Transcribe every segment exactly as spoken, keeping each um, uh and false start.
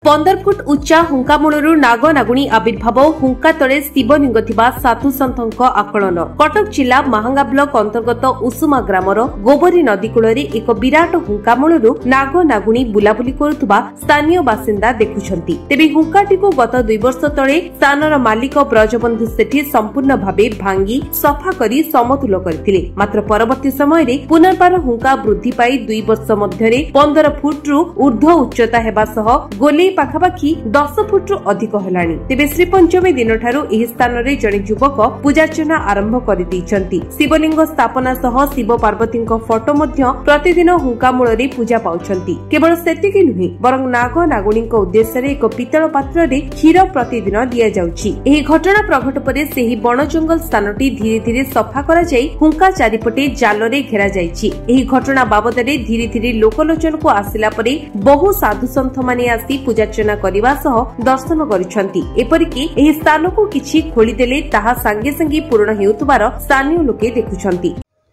पंदर foot उच्चा हुंकामूलू नाग नागुणी आविर्भाव हुंका तले शिवलिंग थिबा साधु सन्थक आकलन। कटक जिला महांगा ब्लॉक अंतर्गत उषुमा ग्रामर गोबरी नदी कूल एक विराट हुंकामूलू नाग नागुणी बुलाबुली करुवा स्थानीय बासिंदा देखुछंती। तेबे हुंकाटी को गत दुई वर्ष तले स्थानर मालिक ब्रजबंधु सेठी संपूर्ण भावे भांगी सफा करी समतुल करथिले। मात्र परवर्ती समय रे पुनर्बार हुंका वृद्धि पाई दुई वर्ष मध्यरे पंदर फुट रु ऊर्ध्व उच्चता हेबा सह गोली पाखापाखी दस फुट रु अधिक हेलानी। तेबे श्रीपंचमी दिन ठारू एही स्थान रे जणे युवक पूजार्चना आरंभ करि दैछंती। शिवलिंग स्थापना सह शिव पार्वती फोटो मध्य प्रतिदिन हुंकामूल रे पूजा पाउछंती। केवल सेतिकी नुहे बरं नाग नागुणी उद्देश्य रे एक पितल पात्र रे क्षीर प्रतिदिन दिया जाउछि। एही घटना प्रघट परे सेही बण जंगल स्थानटी धीरे धीरे सफा करा जाई हुंका चारिपटे जाल रे घेरा जाइछि। एही घटना बाबद रे धीरे धीरे लोकलोचन को आसिला परे बहु साधु सन्थ माने आसी पूजार्चना करने सह दर्शन करिसेंती। एपरिकी एही स्थान को किछि खोली देले ताहा संगे संगे पूर्ण हेउतबार स्थानीय लोके देखुछंती।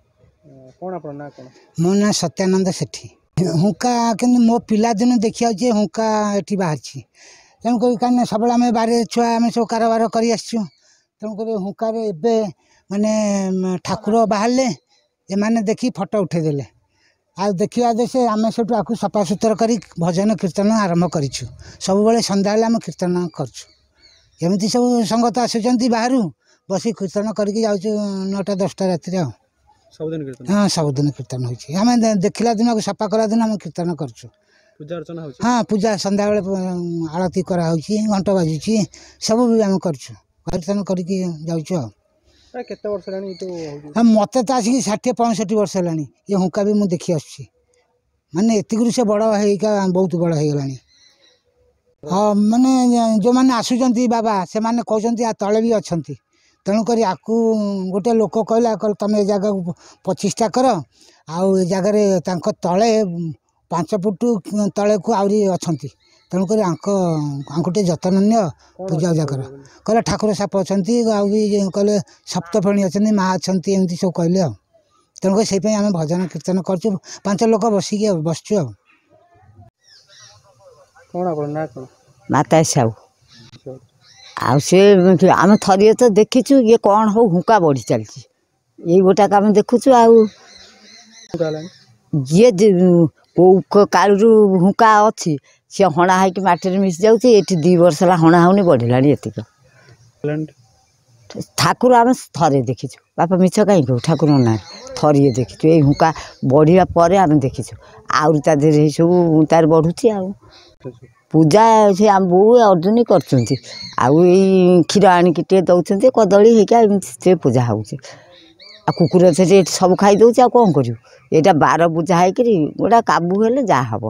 कोन आपन ना कोन मो ना सत्यानंद सेठी हुंका किन मो पिला दिन देखिया जे हुंका एठी बाहरछि तन कोइ काने सबले हम बारे छुआ हम सब कारबार करि आछछु तन कोइ हुंका रे एबे माने ठाकुर बाहरले ए माने देखि फोटो उठे देले आ देखिया जे से आमे सेटु आकु सफा सुतर करी भजन कीर्तन आरंभ करिछु। सब बेले संध्या बेले हम कीर्तन करछु। एमती सब संगत आसुचंती बाहरु बसी कीर्तन करके जाउछु नौटा दसटा राति रे। सब दिन कीर्तन हां सब दिन कीर्तन होइछि। हम देखिला दिन सफा करा दिन हम कीर्तन करछु। पूजा अर्चना होइछि। हां पूजा संध्या बेले आरती करा होइछि घंटा बाजुछि सब भी हम करछु कीर्तन करके जाउछु। केते वर्ष लानी तो हम मते त आसी साठ पैंसठ वर्ष लानी ये हुंका भी मु देखि आछि माने एतिगुरु से बड़ हेका बहुत बड़ हे गलानी। हां माने जो माने आसुचंती बाबा से माने कहउचंती आ तळे भी अछंती तणु करी आकु गोटे लोक कहला कल तमे ए जगह प्रतिष्ठा कर आ ए जगह रे तांको तळे पाँच फुट तळे को आउरी अछंती तणु करी आंको आंकोटे जतन नियो पूजा उजा कर कहला ठाकुर साप अछंती आ भी कहले सप्तफणी अछंती मा अछंती एमती सब कहले आ तणु करी सेहि पे हम भजन कीर्तन करछु पांच लोक बसी के बसछु। आ कोन आपन ना कोन माता साउ आ से आम थरिए तो देखीचु ये कौन हो हुंका बढ़ी चलची यही गोटा काम देखुचु आ ये कालू हुंका अच्छी सी हणा है माटी मिस जाऊँगी ये दी वर्ष है हणा होनी बढ़ला एतिक ठाकुर आम थरे देखीचु बापा मिछ कहीं कहू ठाकुर ना थरिए देखीचु ये हुंका बढ़िया पर आम देखीचु आउरी ता देहरे सब तार बढ़ुची आ पूजा से आम बो अर्जुन कर क्षीर आणिक दौरान कदली होकर पूजा हो कुकुर से सब खाई दौर आ कौन करूँ यहाँ बार पूजा है गोटा काबू हेले जा हम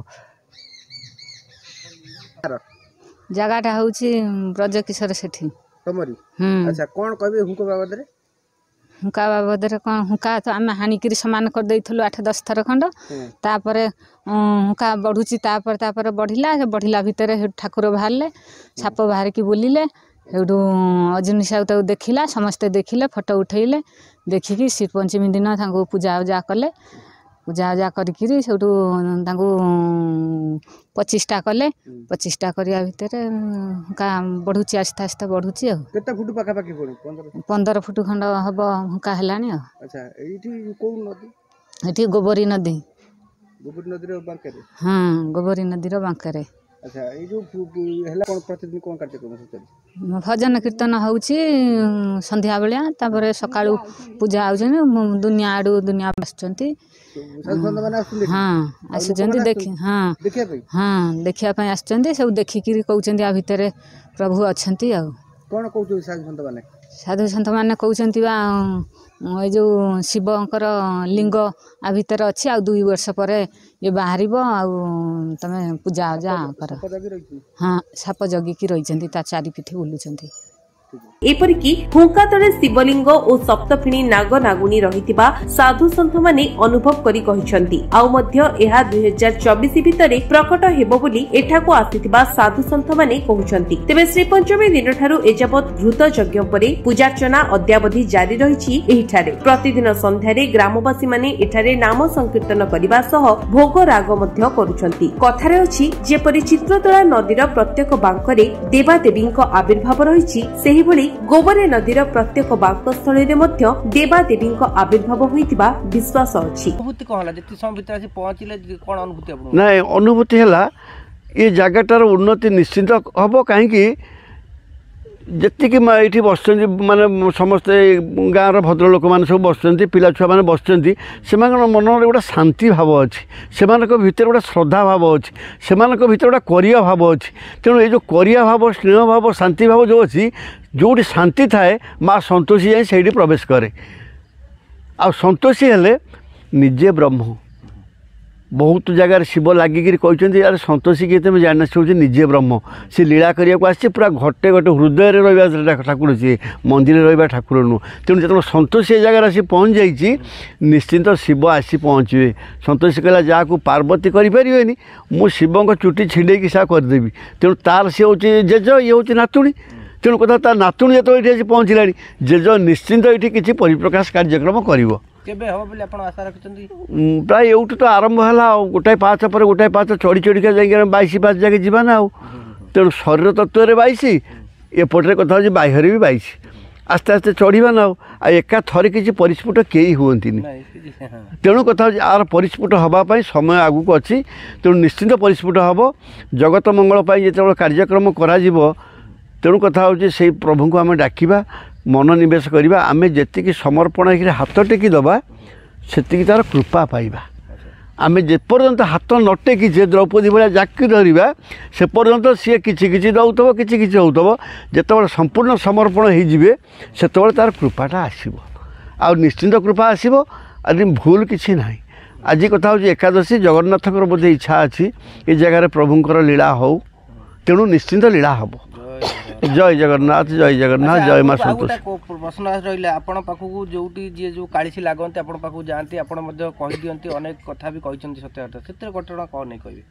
जगहटा हूँ ब्रज किशोर सेठी अच्छा कौन कहबे हुंका बाबद रे हुंका बाबद रे कौन हुंका तो आम हाणिक सामान कर देइथलो आठ दस थर खंड तापरे हुंका बढ़ुची तापर तापर बढ़िला बढ़िला भितर ठाकुर बाहरले साप बाहर की बुलिले हेडू अजुनी साहू ताऊ देखिला समस्ते देखिले फोटो उठेइले देखिकी श्री पंचमी दिन तांको पूजा उजा कले पूजा उजा करिकी सेठू तांको पचिशटा कले पचिशटा करिया भितर हुंका बढ़ुची आस्ते आस्ते बढ़ुची आ केते फुट पाखा पाखी पड़े पंद्रह फुट खंड हबो हुंका हेलानी आ। अच्छा एठी कोन नदी एठी गोबरी नदी गोबरी नदी रो बांकरे हां गोबरी नदी रो बांकरे। अच्छा ए जो हेला कोन प्रतिदिन कोन कार्यक्रम होतै भजन कीर्तन होउची संध्या बेलिया तापर सकाळू पूजा आउछन दुनिया आडू दुनिया बसचंती साधु माने आसुले हां आसुचंती देखि हां देखिया पई हां देखिया पई आसचंती सब देखिकी कहउचंती आ भितरे प्रभु अछंती आ कोन कहउछ साधु संत माने साधु संत माने कहउचंती बा ए जो शिवंकर लिंग आ भितर अछि आ दुई वर्ष परे ये बाहरिबो आ तमे पूजा जा कर हां साप जगी की रहिचंती ता चारि पिठी बुलुचंती। एपरिकी हुंका तले शिवलिंग और सप्तफिणी नाग नागुणी रहितिबा साधु सन्थ माने अनुभव करी कहिसंती। आउ मध्य एहा दुई हजार चौबीस भितरे प्रकट हेबो बोली एठाको आसिथिबा साधु सन्थ माने कहउछंती। तेबे श्री पंचमी दिन ठारू एजाबत घृत यज्ञ परे पूजार्चना अद्यावधि जारी रहिछि। एहिठारे प्रतिदिन संध्यारे ग्रामवासी माने एठारे नाम संकीर्तन करिबा सह भोग राग मध्य करूछंती। कथारे अछि जेपरि चित्रतोला नदीर प्रत्येक बांकरे देवादेवींक आविर्भाव रहिछि, सेहि भली गोबरे नदीर प्रत्येक बांकस्थळे रे मध्य देवादेवींक आविर्भाव होइतिबा विश्वास अछि। अनुभूति कहला जति समय भितर आसी पहुंचिले कोन अनुभूति आपन? नाही अनुभूति हला ये जगटार उन्नति निश्चित हम कहीं जी ये बस माने समस्ते गाँव भद्र लोक मैंने सब बस पिला छुआ मैंने बस से मन गोटे शांति भाव अच्छी से भीतर गोटे श्रद्धा भाव अच्छी से भीतर गोटे करिया भाव अच्छी। तेणु ये जो करिया भाव स्नेह भाव शांति भाव जो अच्छी जो शांति थाए माँ संतोषी जाए से प्रवेश करे। आ संतोषी हेले निजे ब्रह्म बहुत जगार शिव लगिक कहते यार संतोषी किए तुम जान से हूँ निजे ब्रह्म से लीला करने को आसी पूरा घटे घटे हृदय रहा ठाकुर सी मंदिर रहा ठाकुर नु। तेणु जो संतोषी जगार आसी पहुँच जाइए निश्चिंत शिव आसी पहुँचे। संतोषी कहला जहाँ को पार्वती करें मु शिव चुटी छिड़ेकी सा करदेवी। तेणु तार सी हूँ जेज ये हूँ नातुणी। तेणु कथा तार नातुणी जो ये पहुँचला जेज निश्चिंत ये किसी परिप्रकाश कार्यक्रम कर प्राय एवटू तो आरंभ है गोटाए पाँच पर गोटाए पाँच चढ़ी चढ़िका जाइए बैश पाँच जगह जीवा ना। तेणु शरीर तत्व में बैश एपटे कथा हो बाह्य भी बैश आस्ते आस्ते चढ़ा ना आ एका थरे किसी परिस्फुट कई हूँ। तेणु कथा आर परिस्फुट हाँपाई समय आगू अच्छी। तेणु निश्चिंत परिस्फुट हम जगत मंगल जो कार्यक्रम करा तेणु कथा हूँ से प्रभु को आम डाकिबा मनोनिवेश करवा आम जी समर्पण हाथ टेकी दबा से तार कृपा पाइबा। आम जेपर्यंत हाथ न टेकीचे द्रौपदी भाया जाकी धरवा से पर्यंत सी किसी किसी दौथब किसी किसी होथब जिते संपूर्ण समर्पण होइजिबे सेतबेले तार कृपाटा आसीबो आ निश्चिंत कृपा आसीबो। आदि भूल किसी ना। आज कथा हूँ एकादशी जगन्नाथकर बोधे इच्छा अच्छी ये जगार प्रभुंकर लीला हो तेणु निश्चिंत लीला हम। जय जगन्नाथ जय जगन्नाथ जय माँ संतोष। प्रश्न रहा आपण पाखक जो जी जो काली लगते आप पाखक जाती आप कही दिखती अनेक कथा भी कहते सत्य से घटना कौन नहीं कहे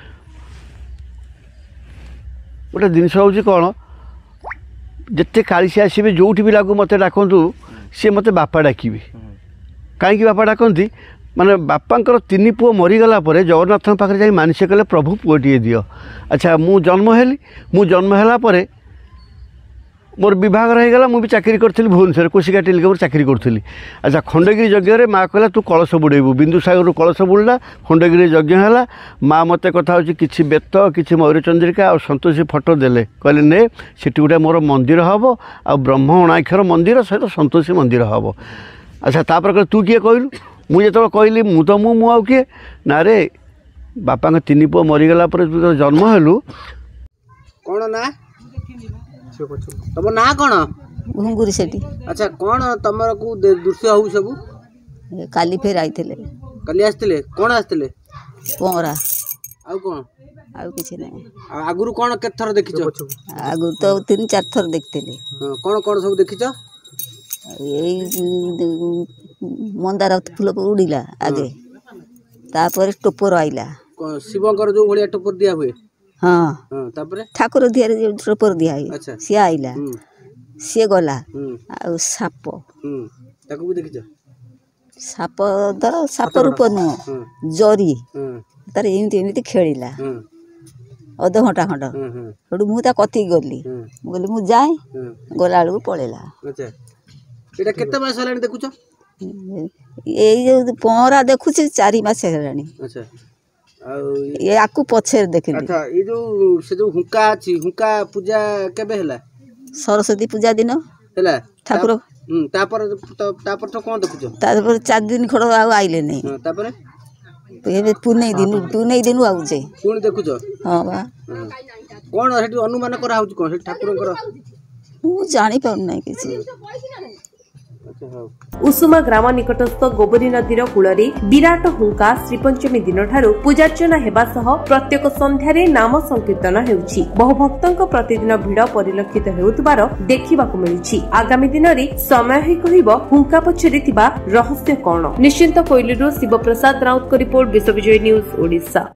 गोटे जिनस हूँ कौन जिते काली आसवे जो भी लगू मत डाकतु सी मत बापा डाकिबे कहीं बापा डाकती माने बापांकर तीन पुओ मरीगला जगन्नाथ पाखे जाए मानसिक कले प्रभु पुओटे दियो। अच्छा मु जन्म हेली मु जन्म है पर मोर विभाग रहीगला मुझे चाकरी करी भुवनेश्वर कोशिका टेलिकम चाकरी करी। अच्छा खंडगिरी यज्ञ माँ कहला तू कलश बुड़ेबू बिंदुसागर कलश बुड़ला खंडगिरी यज्ञ है माँ मत कथा हूँ कि बेत कि मयूरचंद्रिका और संतोषी फटो देले कहले ने से गोटे मोर मंदिर हम आ ब्रह्म अणाक्षर मंदिर सहित संतोषी मंदिर हम। अच्छा तापर कह तू किए कहलु मुझे जो कहली मु तो मु मु किए ना रे बापा तीन पुओ मरीगला तू तो जन्म हेलु कौन ना तुम ना कौन घुंगुरी सेठी। अच्छा कौन तुम को दृश्य हो सब काली फेर आई थे काली आसते कौन आसते पहरा आउ कौन आउ किसी नहीं आगुरु कौन केत थर देखिछ आगु तो तीन चार थर देखते कौन कौन सब देखिछ मंदार फूल उड़ीला आगे तापर टोपर आइला शिवंकर जो भलिया टोपर दिया हुए हाँ हां तापर ठाकुर दिया रे टोपर दिया है सी आइला सी गला आ साप हम ताको भी देखिछ साप दर साप रूप न जरी तार एमती एमती खेलिला अध घंटा खंड हेडू मु ता कथि गली गली मु जाए गला बेलू पळेला। अच्छा एटा केते मास हलानी देखुछ ए जो पहरा देखुछ चार मास हलानी। अच्छा ये आकु पछे देखिली। अच्छा ये जो से जो हुक्का अछि हुक्का पूजा केबे हला सरस्वती पूजा दिन हला ठाकुर हम तापर तापर तो कोन देखुछ तापर चार दिन खड़ आ आइले नै हां तापर ए पुनै दिन पुनै दिन आउ जे कोन देखुछ हां बा कोन हेटी अनुमान करा होछ कोन ठाकुर कर मु जानि पाउ नै किछि। उषुमा ग्राम निकटस्थ गोबरी नदीर कूଳରେ विराट हुंका श्रीपंचमी दिनठारु पूजार्चना हेबा सह प्रत्येक संध्यारे नाम संकीर्तन हेउछि। बहु भक्तंक प्रतिदिन भिड़ परिलक्षित हेउतबार देखिबाकु मिलुछि। आगामी दिन रे समय ही कहिबो हुंका पछरे थिबा रहस्य कोन। निश्चिंत कोइलीरु शिवप्रसाद राउत को रिपोर्ट विश्वविजय न्यूज ओडिशा।